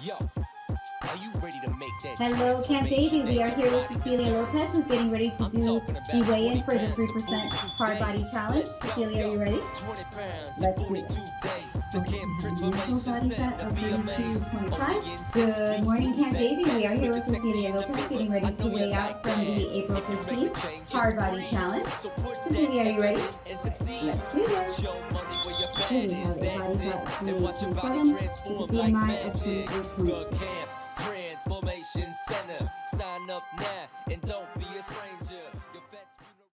Yo, are you ready to make that? Hello, Camp Davie. We are here with Cecilia Lopez, who's getting ready to do the weigh-in for the 3% hard body challenge. Cecilia, are you ready? Let's do it. Beautiful body fat of 32 to 25. Good morning, Camp Davie. We are here with Cecilia Lopez, getting ready to weigh out from the April 15th hard body challenge. Cecilia, are you ready? Let's do this. Here we have a body fat of 28.7 with a BMI of 28.6. Transformation Center. Sign up now and don't be a stranger.